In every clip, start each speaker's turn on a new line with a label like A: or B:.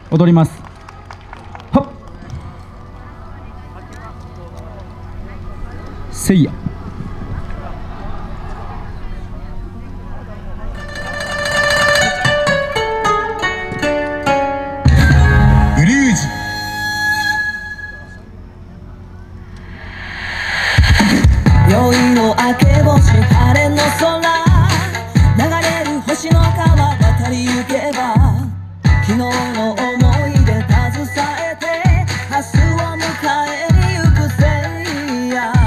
A: 踊ります。はっせいや。
B: ブルージ
C: 宵の明け星晴れの空、流れる星の川渡り行けば、昨日の思い出携えて明日を迎えに行くせいや。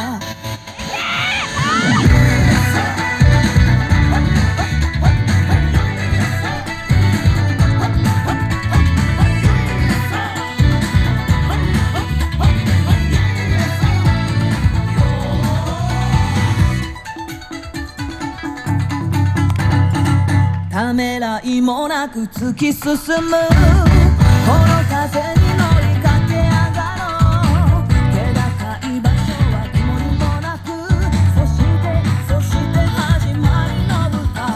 C: ためらいもなく突き進む、この風に乗りかけ上がろう。気高い場所は曇りもなく、そして始まりの歌。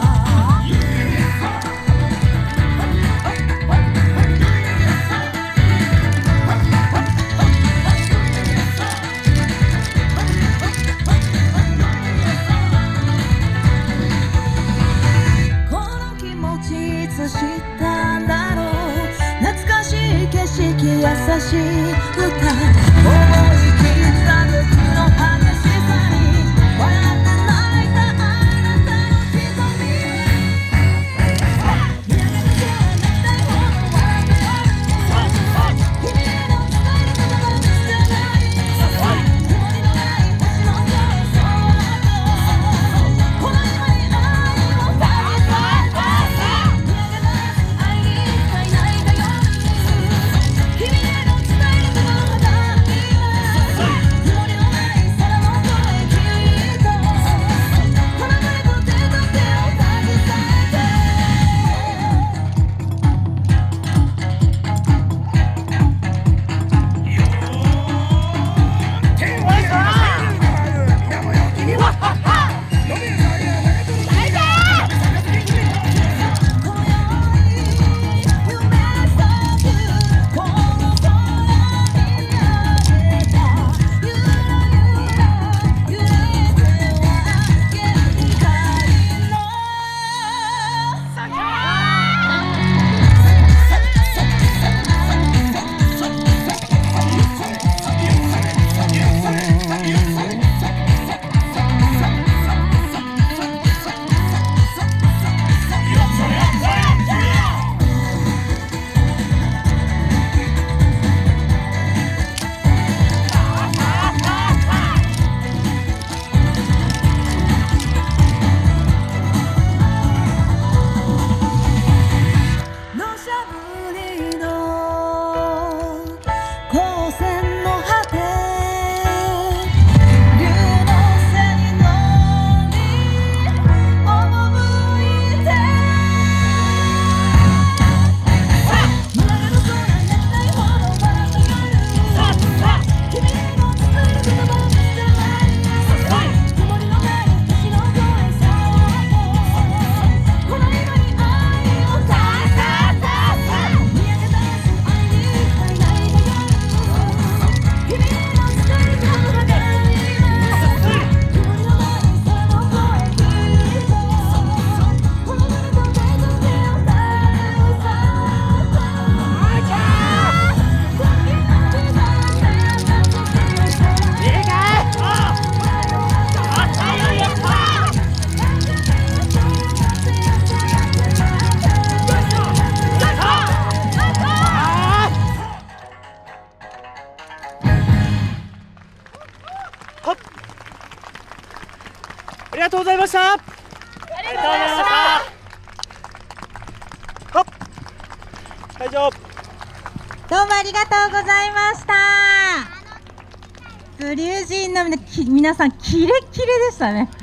C: いつ知ったんだろう、懐かしい景色優しい歌、思い切った時の激しさに笑って泣いたあなたの瞳、見上げては泣きたいほど笑ってある、君への伝えることが見つけない、曇りのない星の空、そうこの今に愛を抱きたい。
D: ありがとうございました。
E: ありがとうございました。
D: はっ、会場。
E: どうもありがとうございました。ブリュージーンの皆さんキレッキレでしたね。